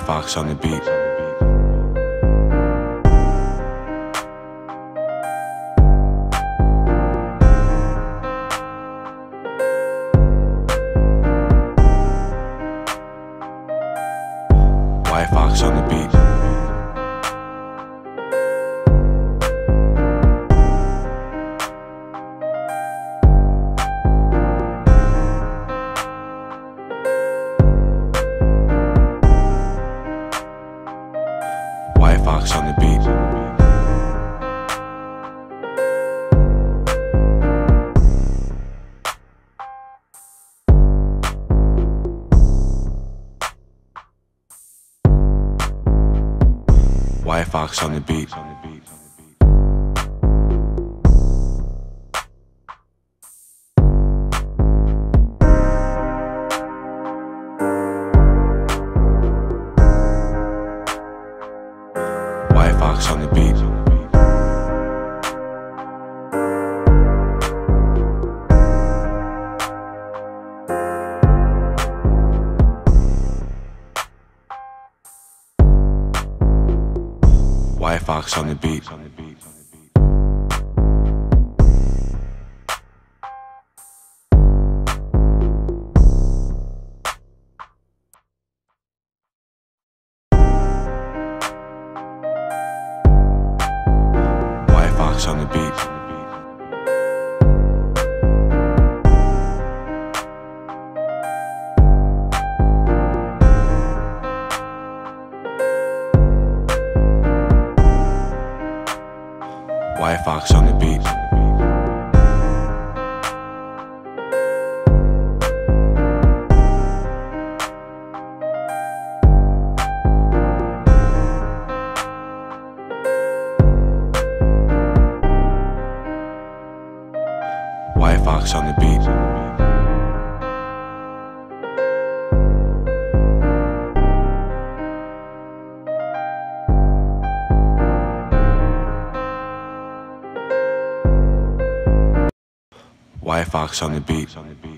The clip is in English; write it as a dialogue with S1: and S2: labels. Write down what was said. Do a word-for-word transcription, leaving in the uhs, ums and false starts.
S1: Fox on the beat. White Fox on the beat. White Fox on the beat. White Fox on the beat. White Fox on the beat. White Fox on the beat. White Fox on the beat. White Fox on the beat. White Fox on the beat. White Fox on the beat.